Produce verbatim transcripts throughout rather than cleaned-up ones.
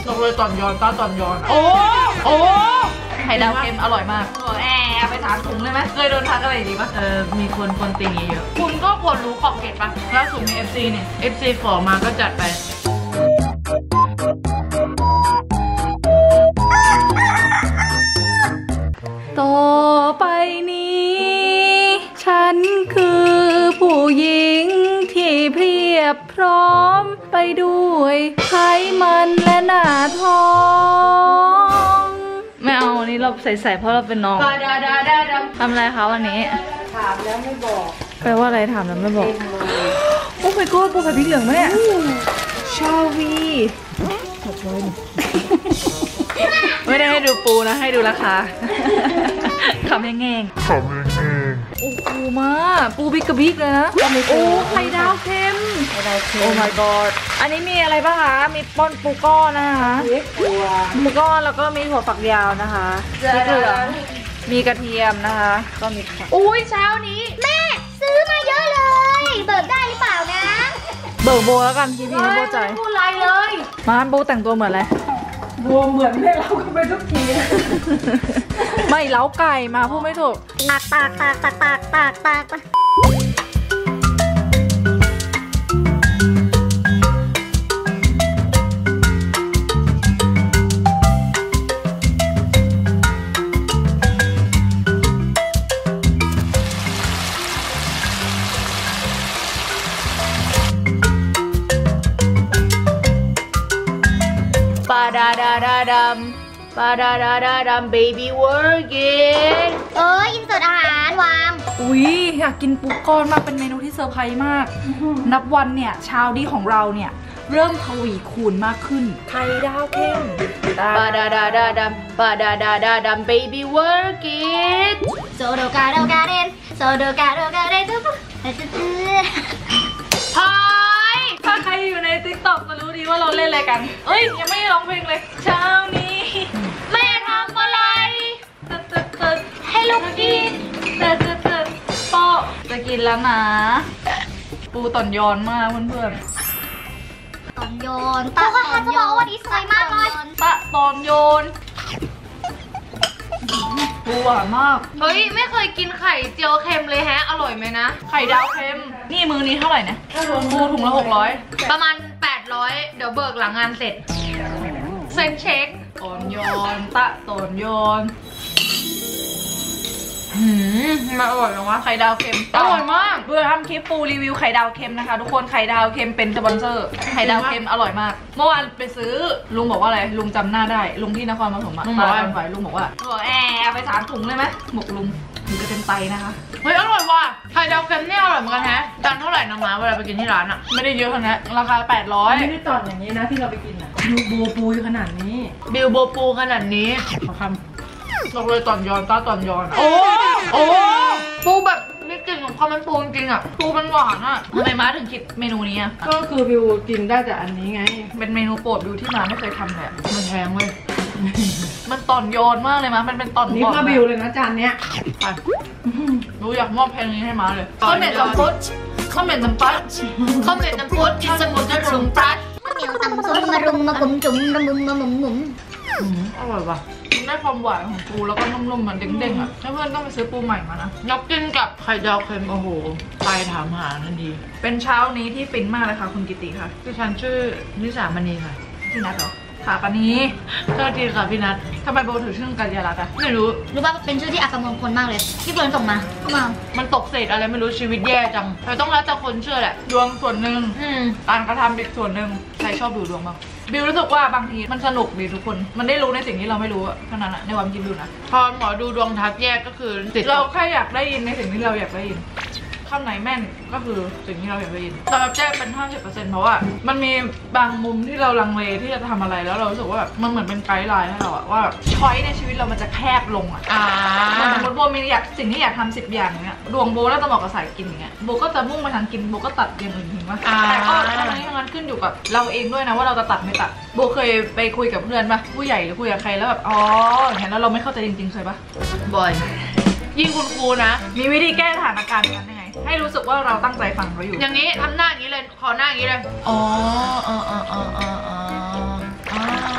ลงเลยตอนย้อนตาตอนย้อนโอ้โอ้ไข่ดาวเค็มอร่อยมากแอบไปถามถุงเลยไหมเคยโดนทักอะไรดีปะเออมีคนคนติงเยอะคุณก็ควรรู้ขอบเขตปะล่าสุดมี เอฟ ซี เนี่ย เอฟ ซี ขอมาก็จัดไปต่อไปนี้ฉันคือผู้หญิงที่เพียบพร้อมไปด้วยไขมันและหน้าท้องไม่เอาอันนี้เราใส่ๆเพราะเราเป็นน้องทำอะไรคะวันนี้ถามแล้วไม่บอกแปลว่าอะไรถามแล้วไม่บอกโอ้ my god ปูผัดพริกเหลืองไหมเนี่ยชาวีหกร้อยไม่ได้ให้ดูปูนะให้ดูราคาคำแง่งๆคำแง่งๆโอ้ปูมาปูบิ๊กกับบิ๊กเลยนะโอ้ไข่ดาวเค็มไข่ดาวเค็มโอ้ my god อันนี้มีอะไรบ้างคะมีป้อนปูก้อนนะคะปูก้อนแล้วก็มีหัวฝักยาวนะคะพริกเหลืองมีกระเทียมนะคะก็มีอุ้ยเช้านี้แม่ซื้อมาเยอะเลยเบิกได้หรือเปล่านะเบิกโบแล้วกันพี่พี่ให้โบใจพูดไรเลยมาโบแต่งตัวเหมือนอะไรโบเหมือนให้เราไปทุกทีไม่เล้าไก่มาพูดไม่ถูกตากตากตากตากตากตากตากปาดาดาดาดำปาดาดาดาดำ baby working เอออินเสิร์ตอาหารวางอุ้ยอยากกินปูก้อนมากเป็นเมนูที่เซอร์ไพรส์มากนับวันเนี่ยเช้าดีของเราเนี่ยเริ่มทวีคูณมากขึ้นไข่ดาวเค็มปาดาดาดาดำปาดาดาดาดำ baby working โซโดกาโดกาเดนโซโดกาโดกาเดนตุ๊บตุ๊บพายถ้าใครอยู่ใน ติ๊กต็อก จะรู้ดีว่าเราเล่นอะไรกันเอ้ยยังไม่ได้ร้องเพลงเลยเช้านี้แม่ทำอะไรตึ๊ดตึ๊ดตึ๊ดให้ลูกกินตึ๊ดตึ๊ดตึ๊ดปอจะกินแล้วนะปูตอนย้อนมากเพื่อนๆตอนโยนตาเขาจะบอกว่าดีสวยมากเลยตะตอนโยนปูหวานมากเฮ้ยไม่เคยกินไข่เจียวเค็มเลยแฮะอร่อยไหมนะไข่ดาวเค็มนี่มือนี้เท่าไหร่นะปูถุงละหกร้อยประมาณแปดร้อยเดี๋ยวเบิกหลังงานเสร็จเซ็นเช็คตอนโยนตะตอนโยนหืมมาอร่อยจังวะไข่ดาวเค็มอร่อยมากเพื่อทำคลิปปูรีวิวไข่ดาวเค็มนะคะทุกคนไข่ดาวเค็มเป็นสปอนเซอร์ไข่ดาวเค็มอร่อยมากเมื่อวานไปซื้อลุงบอกว่าอะไรลุงจำหน้าได้ลุงที่นครปฐมอะตาดำไหวลุงบอกว่าบอกแอบไปสามถุงเลยไหมหมกลุงถึงจะเต็มไตนะคะเฮ้ยอร่อยว่ะไข่ดาวเค็มนี่อร่อยเหมือนกันแฮะจานเท่าไหร่นะมาเวลาไปกินที่ร้านอะไม่ได้เยอะขนาดนั้นราคาแปดร้อยไม่ได้ตอนอย่างนี้นะที่เราไปกินอะบิวโบปูขนาดนี้บิวโบปูขนาดนี้ขอคำลงเลยตอนย้อนตาตอนย้อนโอ้โอ้ปูแบบมีกลิ่นของความเป็นปูจริงๆอ่ะปูมันหวานอ่ะทำไมม้าถึงคิดเมนูนี้อ่ะก็คือบิวกินได้แต่อันนี้ไงเป็นเมนูโปรดบิวที่ม้าไม่เคยทำเลยมันแพงเว้ยมันตอนโยนมากเลยม้ามันเป็นตอนนี่ก็บิวเลยนะจานเนี้ยรู้อยากมอบเพลงนี้ให้ม้าเลยข้าวเหนียวตำพุดข้าวเหนียวตำปัดข้าวเหนียวตำพุดกินสมุนจะรุมปัดข้าวเหนียวตำซุ่มมารุมมาบุ๋มจุ๋มมาบุ๋มมาหมุมหมุมอร่อยว่ะได้ความหวานของปูแล้วก็นุ่มๆมันเด้งๆอ่ะเพื่อนๆต้องไปซื้อปูใหม่มานะแล้วกินกับไข่ดาวเค็มโอ้โหไปถามหานั่นดีเป็นเช้านี้ที่ฟินมากเลยค่ะคุณกิติค่ะที่ฉันชื่อนิสามณีค่ะพี่นัทเหรอค่ะปานีสวัสดีค่ะพี่นัททำไมโบถือชื่อกัญญาลักษณ์อ่ะไม่รู้รู้ป่ะเป็นชื่อที่อักมงคลมากเลยที่เพื่อนส่งมามามันตกเศษอะไรไม่รู้ชีวิตแย่จังเราต้องแล้วแต่คนเชื่อแหละดวงส่วนหนึ่งการกระทำอีกส่วนหนึ่งใครชอบดูดวงบ้างบิวรู้สึกว่าบางทีมันสนุกดีทุกคนมันได้รู้ในสิ่งที่เราไม่รู้เท่านั้นแหละในความคิดบิวนะพอหมอดูดวงทักแยกก็คือเราแค่อยากได้ยินในสิ่งที่เราอยากได้ยินข้างไหนแม่นก็คือสิ่งที่เราอยากได้ยินสำหรับแจ้เป็น ห้าสิบเปอร์เซ็นต์ เพราะว่ามันมีบางมุมที่เราลังเลที่จะทำอะไรแล้วเรารู้สึกว่ามันเหมือนเป็นไกด์ไลน์ให้เราอะว่าช้อยในชีวิตเรามันจะแคบลงอะอ่าสมมติโบมีอยากสิ่งที่อยากทำสิบอย่างเนี้ยดวงโบน่าจะเหมาะกับสายกินอย่างเงี้ยโบก็จะมุ่งไปทางกินโบก็ตัดอย่างอื่นทิ้งว่าแต่ก็ทั้งนี้ทั้งนั้นขึ้นอยู่กับเราเองด้วยนะว่าเราจะตัดไม่ตัดโบเคยไปคุยกับเพื่อนปะผู้ใหญ่หรือคุยกับใครแล้วแบบอ๋ออย่างนี้แล้วเราไม่เข้าใจจริงๆเคยปะบ่อยยิ่งคุณครูนะมีวิธีแก้สถานการณ์นั้นยังไงให้รู้สึกว่าเราตั้งใจฟังเขาอยู่อย่างนี้ทำหน้าอย่างนี้เลยขอหน้าอย่างนี้เลยอ๋ออ๋ออ๋ออ๋ออ๋อ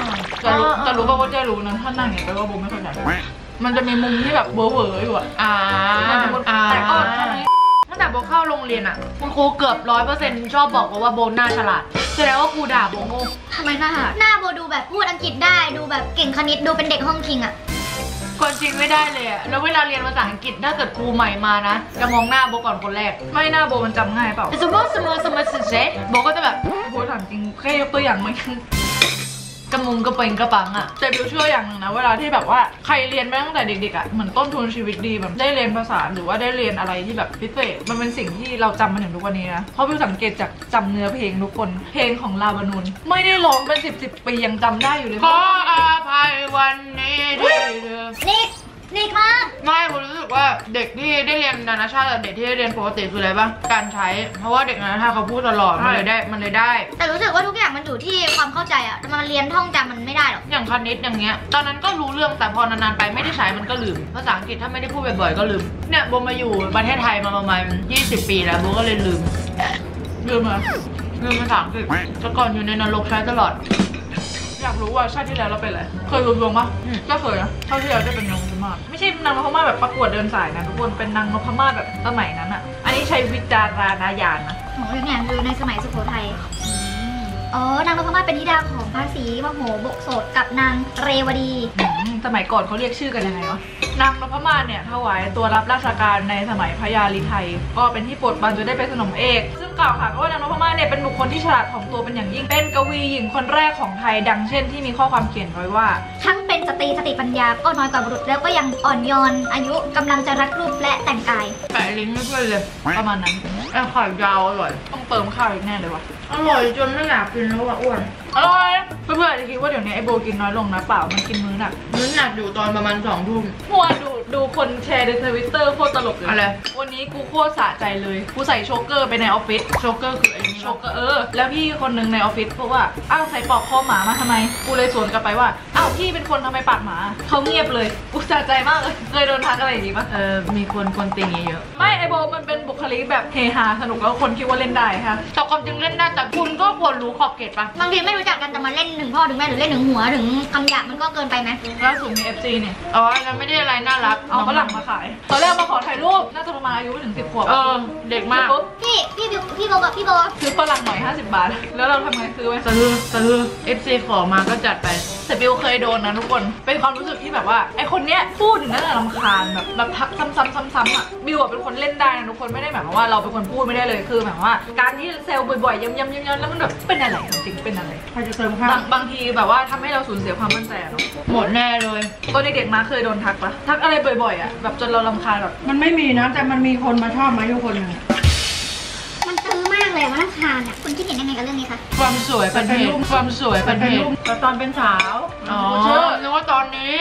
จะรู้จะรู้ป่ะว่าจะรู้นะถ้านั่งอย่างนี้ไปว่าโบไม่เข้าใจมันจะมีมุมที่แบบเบอเวอร์อยู่อ่ะอ่าแต่ก็ตั้งแต่โบเข้าโรงเรียนอ่ะคุณครูเกือบร้อยเปอร์เซ็นต์ชอบบอกว่าโบหน้าฉลาดแสดงว่าครูด่าโบโง่ทำไมหน้าหน้าโบดูแบบพูดอังกฤษได้ดูแบบเก่งคณิตดูเป็นเด็กห้องคิงอะคนจริงไม่ได้เลยอะแล้วเวลาเรียนภาษาอังกฤษถ้าเกิดครูใหม่มานะจะมองหน้าโบก่อนคนแรกไม่หน้าโบมันจำง่ายเปล่าสมมติสมมติสมมติเซโบก็จะแบบโบถามจริงแค่ยกตัวอย่างมันกระมุงกระเปงกระปังอะแต่บิวเชื่ออย่างหนึ่งนะเวลาที่แบบว่าใครเรียนมาตั้งแต่เด็กๆอะเหมือนต้นทุนชีวิตดีแบบได้เรียนภาษาหรือว่าได้เรียนอะไรที่แบบพิเศษมันเป็นสิ่งที่เราจำมาถึงทุกวันนี้นะเพราะบิวสังเกตจากจำเนื้อเพลงทุกคนเพลงของลาบานูนไม่ได้ร้องเป็นสิบสิบปียังจำได้อยู่เลยขออภัยวันนี้ที่เธอนิกนิกมาไม่ผมรู้สึกว่าเด็กที่ได้เรียนนานาชาติกับเด็กที่ได้เรียนปกติคืออะไรบ้างการใช้เพราะว่าเด็กนานาชาติเขาพูดตลอดมันเลยได้มันเลยได้แต่รู้สึกว่าทุกอย่างมันอยู่ที่ความเข้าใจอะมันเรียนท่องจำมันไม่ได้หรอกอย่างคณิตอย่างเงี้ยตอนนั้นก็รู้เรื่องแต่พอนานๆไปไม่ได้ใช้มันก็ลืมภาษาอังกฤษถ้าไม่ได้พูดบ่อยๆก็ลืมเนี่ยโบมาอยู่ประเทศไทยมาประมาณยี่สิบปีแล้วโบก็เลยลืมลืมอะลืมภาษาอังกฤษแต่ก่อนอยู่ในนรกใช้ตลอดอยากรู้ว่าชาติที่แล้วเราเป็นอะไรเคยรู้ดวงปะก็เคยนะชาติที่แล้วได้เป็นนางนพมาศไม่ใช่นางนพมาศแบบประกวดเดินสายนะทุกคนเป็นนางนพมาศแบบสมัยนั้นอ่ะอันนี้ใช้วิจารณญาณนะโอ้ยเนี่ยคือในสมัยสุโขทัยอ๋อนางนพมาศเป็นธิดาของพระศรีมโหบกโสดกับนางเรวดีสมัยก่อนเขาเรียกชื่อกันยังไงวะนางนพมาศเนี่ยถวายตัวรับราชการในสมัยพญาลีไทยก็เป็นที่โปรดปรานจนได้เป็นสนมเอกซึ่งกล่าวค่ะว่านางนพมาศเนี่ยเป็นบุคคลที่ฉลาดถ่อมตัวเป็นอย่างยิ่งเป็นกวีหญิงคนแรกของไทยดังเช่นที่มีข้อความเขียนไว้ว่าทั้งเป็นสตรีสติปัญญาก็น้อยกว่าบุรุษแล้วก็ยังอ่อนโยนอายุกำลังจะรัดรูปและแต่งกายแปะลิงก์ไม่เพื่อนเลยประมาณนั้นไอ้ข่าวยาวอร่อยต้องเติมข้าวอีกแน่เลยวะอร่อยจนไม่อยากกินแล้วว่ะอ้วนอร่อยเพื่อนๆจะคิดว่าเดี๋ยวนี้ไอโบกินน้อยลงนะเปล่ามันกินมื้อหนักมื้อหนักอยู่ตอนประมาณสองทุ่มเมื่อวานดูดูคนแชร์ในทวิตเตอร์โคตรตลกเลยอะไรวันนี้กูโคตรสะใจเลยกูใส่โชเกอร์ไปในออฟฟิศโชเกอร์คือไอ้นี่โชเกอร์เออแล้วพี่คนนึงในออฟฟิศพูดว่าอ้าวใส่ปลอกคอหมามาทำไมกูเลยสวนกลับไปว่าอ้าวพี่เป็นคนทำไมปากหมาเขาเงียบเลยกูสะใจมากเลยเคยโดนทักอะไรอย่างนี้ปะเออมีคนคนติงเยอะไม่ไอโบมันเป็นบุคลิกแบบเฮฮาสนุกแล้วคนคิดว่าเล่นได้ค่ะแต่ความจริงเล่นได้แต่คุณก็ควรรู้ขอบเขตปะบางทีไม่รู้จักกันแต่มาเล่นถึงพ่อถึงแม่หรือเล่นถึงหัวถึงคำหยาบมันก็เกินไปไหมล่าสุดมี เอฟ ซี เนี่ยอ๋ออันนั้นไม่ได้อะไรน่ารักเอาฝรั่งมาขายตอนแรกมาขอถ่ายรูปน่าจะประมาณอายุถึงสิบขวบเออเด็กมากพี่พี่พี่โบกับพี่โบซื้อฝรั่งหน่อยห้าสิบบาทแล้วเราทำไงซื้อไว้ซื้อซื้อ เอฟ ซี ขอมาก็จัดไปแต่บิวเคยโดนนะทุกคนเป็นความรู้สึกที่แบบว่าไอคนเนี้ยพูดถึงนั่นแหละรำคาญแบบแบบทักซ้ำๆซ้ำๆอ่ะบิวเป็นคนเล่นได้นะทุกคนไม่ได้หมายความว่าเราเป็นคนพูดไม่ได้เลยคือหมายว่าการที่เซลล์บ่อยๆย้ำๆย้ำๆแล้วมันแบบเป็นอะไรจริงเป็นอะไรใครจะเติมข้าวบางทีแบบว่าทำให้เราสูญเสียความมั่นใจหมดแน่เลยตอนเด็กๆมาเคยโดนทักปะทักอะไรบ่อยๆอ่ะแบบจนเรารำคาญแบบมันไม่มีนะแต่มันมีคนมาชอบมาอยู่คนหนึ่งมันตื้อมากเลยมันรำคาญอ่ะคุณคิดเห็นยังไงกับเรื่องนี้คะความสวยเป็นเหตุความสวยเป็นเหตุแต่ตอนเป็นสาวอ๋อเชื่อนึกว่าตอนนี้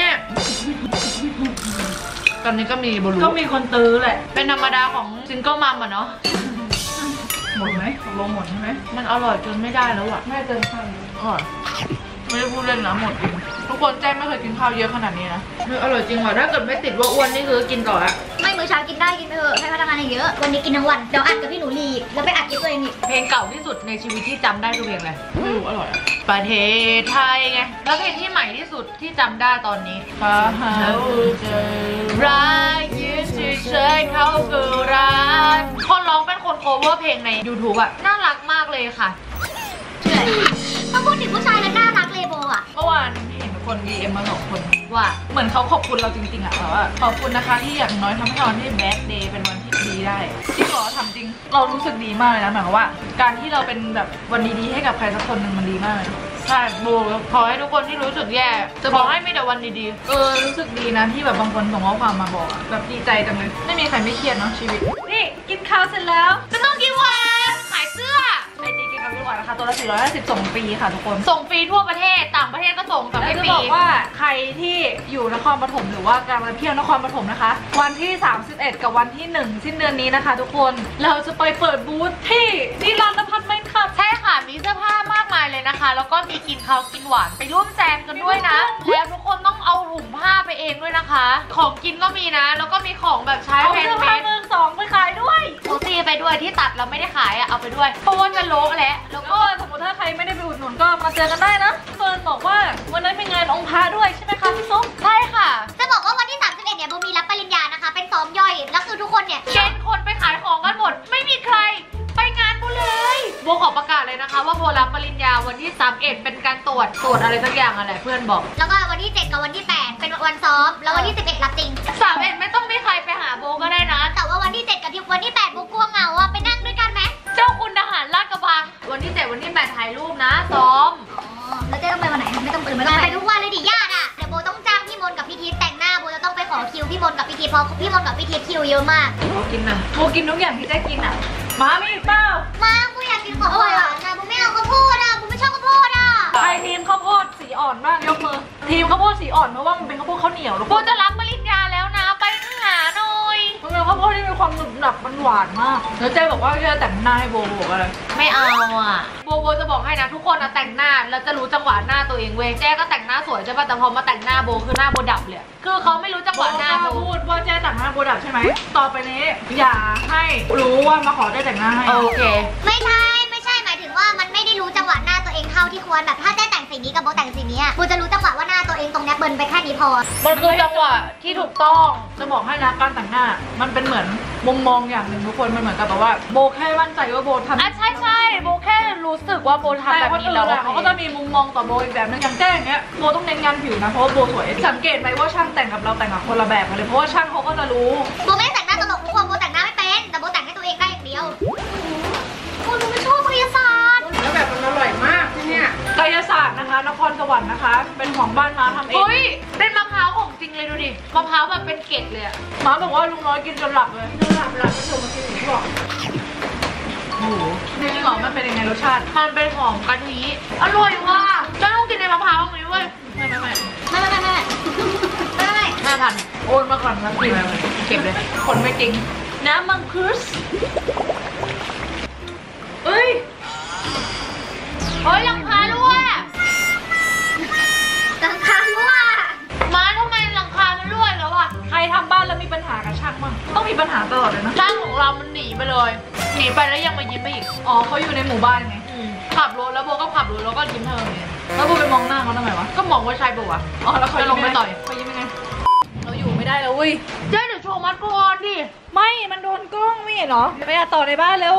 ตอนนี้ก็มีบลูก็มีคนตื้อแหละเป็นธรรมดาของซิงเกิลมัมอ่ะเนาะหมดไหมลงหมดใช่ไหมมันอร่อยจนไม่ได้แล้วอ่ะแม่เติมข้าวอร่อยไม่ได้พูดเล่นนะหมดจริงทุกคนแจ้ไม่เคยกินข้าวเยอะขนาดนี้นะคืออร่อยจริงว่ะถ้าเกิดไม่ติดว่าอ้วนนี่คือกินต่ออะไม่มื้อเช้ากินได้กินไปเถอะให้พนักงานเยอะวันนี้กินทั้งวันเดี๋ยวอัดกับพี่หนูลีแล้วไปอัดกินตัวเองอีกเพลงเก่าที่สุดในชีวิตที่จำได้คือเพลงอะไรไม่รู้อร่อยประเทศไทยไงแล้วเพลงที่ใหม่ที่สุดที่จำได้ตอนนี้ฟ้าหาเจอรักยืนเฉยๆเขาคือรักคนร้องเป็นคนโคเวอร์เพลงใน ยูทูบ อะน่ารักมากเลยค่ะเชื่อต้องพูดถึงผู้ชายแล้วน่ารักเลยโบอะเมื่อวานเห็นคน ดี เอ็ม มาสองคนว่าเหมือนเขาขอบคุณเราจริงๆอะแต่ว่าขอบคุณนะคะที่อย่างน้อยทำให้วันที่แบดเดย์เป็นวันที่ดีได้ที่ขอทำจริงเรารู้สึกดีมากเลยนะหมายความว่าการที่เราเป็นแบบวันดีๆให้กับใครสักคนหนึ่งมันดีมากเลยใช่โบขอให้ทุกคนที่รู้สึกแย่จะบอกให้มีแต่วันดีๆเออรู้สึกดีนะที่แบบบางคนส่งข้อความมาบอกแบบดีใจจังเลยไม่มีใครไม่เครียดเนาะชีวิตนี่กินข้าวเสร็จแล้วจะต้องกินหวานขายเสื้อไอจีกินข้าวหวานนะคะตัวละสี่ร้อยห้าสิบส่งฟรีค่ะทุกคนส่งฟรีทั่วประเทศต่างประเทศก็ส่งแต่ไม่ฟรีจะบอกว่าใครที่อยู่นครปฐมหรือว่ากำลังเที่ยวนครปฐมนะคะวันที่สามสิบเอ็ดกับวันที่หนึ่งสิ้นเดือนนี้นะคะทุกคนเราจะไปเปิดบูธที่นิรันดร์พัฒน์แมนค่ะใช่ค่ะมีเสื้อผ้ามากมายเลยนะคะแล้วก็มีกินข้าวกินหวานไปร่วมแจมกันด้วยนะแล้วทุกคนต้องเอาถุงผ้าไปเองด้วยนะคะของกินก็มีนะแล้วก็มีของแบบใช้แฮนด์เมดมือสองไปขายด้วยโอซีไปด้วยที่ตัดเราไม่ได้ขายอะเอาไปด้วยเพราะว่าจะโละแหละแล้วก็สมมติถ้าใครไม่ได้ไปอุดหนุนก็มาเจอกันได้นะเฟิร์นบอกว่าวันนั้นเป็นงานองค์พระด้วยใช่ไหมคะพี่ซุปใช่ค่ะจะบอกว่าวันที่สามสิบเอ็ดเนี่ยโบมีรับปริญญานะคะเป็นซ้อมย่อยแล้วคือทุกคนเนี่ยเกณฑ์คนไปขายของกันหมดไม่มีใครไปงานโบเลยโบขอประกาศเลยนะคะว่าโบรับปริญญาวันที่สามสิบเอ็ดเป็นการตรวจตรวจอะไรสักอย่างอะไรเพื่อนบอกแล้วก็วันที่เจ็ดกับวันที่แปดเป็นวันซ้อมแล้ววันที่สิบเอ็ดรับจริงสามสิบเอ็ดไม่ต้องมีใครไปหาโบก็ได้นะแต่ว่าวันที่เจ็ดกับวันที่แปดโบกลัวเหงาอะไปนั่งด้วยกันไหมเจ้าคุณทหารลาดกระบังวันที่เจ็ดวันที่แปดถ่ายรูปนะซ้อมอ๋อแล้วเจ๊ต้องไปวันไหนไม่ต้องตื่นไม่ต้องไปทุกวันเลยดิญาติอะเดี๋ยวโบต้องจ้างพี่มนต์กับพี่ทีแต่งหน้าโบจะต้องไปขอคิวพี่มนต์กับพี่ทีเพราะพี่มนต์กับพี่ทีคิวเยอะมากโบกินนะโบกินทุกอย่างที่ได้กินอ่ะมาไม่เปล่ามาโบอยากกินของหวานนะโบไม่เอาข้าวโพดอะโบไม่ชอบข้าวโพดอะใครทีมข้าวโพดสีอ่อนบ้างยกมือทีมข้าวโพดสีอ่อนเพราะว่ามันเป็นข้าวโพดข้าวเหนียวโบจะรับปริญญาแล้วนะไปหาหน่อยมันเป็นข้าวโพดที่มีความหนึบหนับมันหวานมากแล้วเจ๊บอกว่าจะแต่งหน้าให้โบบอกอะไรไม่เอาอ่ะโบโบจะบอกให้นะทุกคนนะแต่งหน้าแล้วจะรู้จังหวะหน้าตัวเองเว้ยเจ๊ก็แต่งหน้าสวยใช่ป่ะแต่พอมาแต่งหน้าโบคือหน้าโบดับเลยคือเขาไม่รู้จังหวะหน้าโบพูดว่าเจ๊แต่งหน้าโบดับใช่ไหมต่อไปนี้อย่าให้รู้ว่ามาขอเจ๊แต่งหน้าให้โอเคไม่ใช่ไม่ใช่หมายถึงว่ามันไม่ได้รู้จังหวะหน้าตัวเองเท่าที่ควรแบบถ้าเจ๊แต่งสีนี้กับโบแต่งสีนี้อะโบจะรู้จังหวะว่าหน้าตัวเองตรงเนี้ยเบิร์นไปแค่นี้พอมันคือจังหวะที่ถูกต้องจะบอกให้นะการแต่งหน้ามันเป็นเหมือนมุมมองอย่างหนึ่งทุกคนมันเหมือนกับแบบว่าโบแค่มั่นใจว่าโบทำอ่ะใช่ใช่โบแค่รู้สึกว่าโบทำแบบนี้แล้วเขาก็จะมีมุมมองต่อโบอีกแบบนึงอย่างแจ้งเนี้ยโบต้องเน้นงานผิวนะเพราะว่าโบสวยสังเกตไหมว่าช่างแต่งกับเราแต่งกับคนละแบบกันเลยเพราะว่าช่างเขาก็จะรู้โบไม่ได้แต่งหน้าตลกทุกคนโบแต่งหน้าไม่เป็นแต่โบแต่งให้ตัวเองได้อย่างเดียวโบไม่ชอบกายศาสตร์แล้วแบบมันอร่อยมากที่เนี่ยกายศาสตร์นะคะนครสวรรค์นะคะเป็นของบ้านม้าทำเองเฮ้ยเป็นมะพร้าวของจริงเลยดูดิมะพร้าวแบบเป็นเกล็ดเลยอะม้าบอกว่าลุงน้อยกินจนหลับเลยหลับหลับไม่ถูกมากินอย่างที่บอกโอ้โหนี่จริงเหรอมันเป็นยังไงรสชาติมันเป็นหอมกะทิอร่อยว่ะจะต้องกินในมะพร้าวอย่างนี้เว้ยไม่ไม่ไม่ไม่ไม่ไม่ไม่ไม่ไม่ห้าพันโอนมาก่อนนะพี่เก็บเลยคนไม่จริงน้ำมังคุดเอ้ยเฮ้ยหลังคารั่วหลังคารั่วมาทำไมหลังคามันรั่วแล้วอ่ะใครทำบ้านแล้วมีปัญหากับช่างบ้างต้องมีปัญหาตลอดเลยนะช่างของเรามันหนีไปเลยหนีไปแล้วยังมายิ้มไปอีกอ๋อเขาอยู่ในหมู่บ้านไงขับรถแล้วโบก็ขับรถแล้วก็ยิ้มเธอเนี่ยแล้วโบไปมองหน้าเขาทำไมวะก็มองว่าใช่ปะวะอ๋อแล้วเขาจะลงไปต่อยเขายิ้มยังไงเราอยู่ไม่ได้แล้วเว้ยเจ๊เดี๋ยวโชว์มัดก่อนดิไม่มันโดนกล้องไม่เห็นเหรอไปต่อในบ้านเร็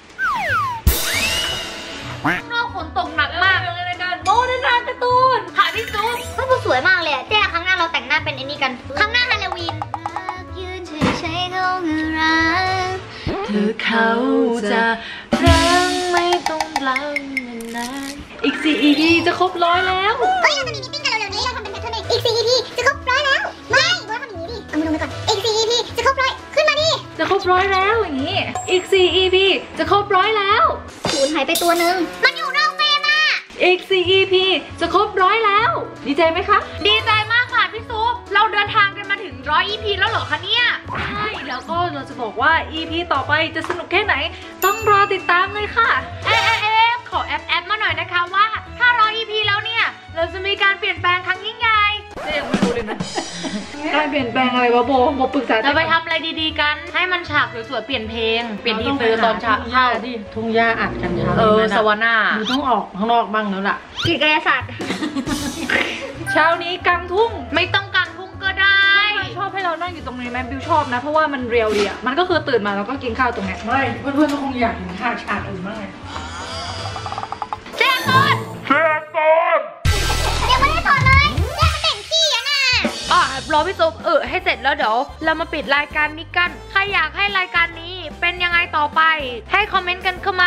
วนอกฝนตกหนักมากเลยในการโมเดิร์นการ์ตูนค่ะพี่ซุปก็โบสวยมากเลยอะเจ๊ครั้งหน้าเราแต่งหน้าเป็นไอ้นี่กันครั้งหน้าฮาโลวีนยืนเฉยๆก็รักเธอเขาจะรังไม่ต้องรังนานอีกสี่ อี พี จะครบร้อยแล้วเฮ้ยเราจะมีมิทติ้งกันเร็วๆนี้เราทำเป็นแพทเทิร์นอีกสี่ อี พี จะครบร้อยแล้วไม่โบทำอย่างนี้ดิเอามือลงไปก่อนอีกสี่ อี พี จะครบร้อยขึ้นมาดิจะครบร้อยแล้วอย่างนี้อีกสี่ อี พี จะครบร้อยแล้วศูนย์หายไปตัวหนึ่งมันอยู่นอกเฟรมอะอีกสี่ อี พี จะครบร้อยแล้วดีใจไหมคะดีใจมากค่ะพี่ซุปเราเดินทางกันมาถึงร้อย อี พี แล้วเหรอคะเนี่ยใช่แล้วก็เราจะบอกว่า อี พี ต่อไปจะสนุกแค่ไหนต้องรอติดตามเลยค่ะเอ๊ะเอ๊ะเอ๊ะขอแอปแอปมาหน่อยนะคะว่าถ้าร้อย อี พี แล้วเนี่ยเราจะมีการเปลี่ยนแปลงครั้งยิ่งใหญ่เจ๊ยังไม่รู้เลยนะการเปลี่ยนแปลงอะไรวะโบโบปรึกษาเราไปทำอะไรดีๆกันให้มันฉากสวยๆเปลี่ยนเพลงเปลี่ยนทีเซอร์ตอนเช้าทุ่งหญ้าดิทุ่งหญ้าอัดกันเช้าเออสวรรค์น่ะมึงต้องออกข้างนอกบ้างแล้วล่ะกิจกายศาสตร์เช้านี้กลางทุ่งไม่ต้องกลางทุ่งก็ได้ชอบให้เรานั่งอยู่ตรงนี้ไหมบิวชอบนะเพราะว่ามันเรียวดีอ่ะมันก็คือตื่นมาแล้วก็กินข้าวตรงนี้ไม่เพื่อนๆก็คงอยากเห็นฉากฉากอื่นบ้างไงแจ้งก่อนแจ้งก่อนยังไม่ได้ถอดเลยแจ้งแต่งขี้อะน่ะอ่ะรอพี่ซุปเออให้เสร็จแล้วเดี๋ยวเรามาปิดรายการนี้กันใครอยากให้รายการนี้เป็นยังไงต่อไปให้คอมเมนต์กันเข้ามา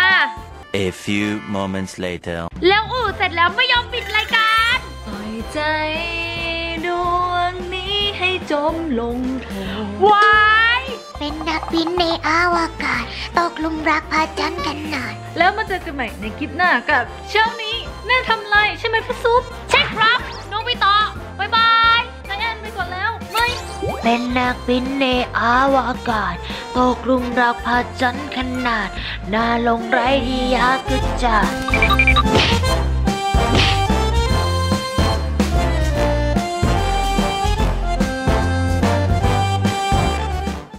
A few moments later แล้วอือเสร็จแล้วไม่ยอมปิดรายการปล่อยใจดวงนี้ให้จมลงเถอะวายเป็นนักบินในอวกาศตกหลุมรักพระจันทร์กันนานแล้วมาเจอกันใหม่ในคลิปหน้ากับเช้านี้แม่ทำไรใช่ไหมพี่ซุปใช่ครับน้องไปต่อบายบายไอแอนไปก่อนแล้วไม่เป็นนักบินในอวกาศตกหลุมรักพระจันทร์ขนาดน่าหลงไหลที่อยากจะจัด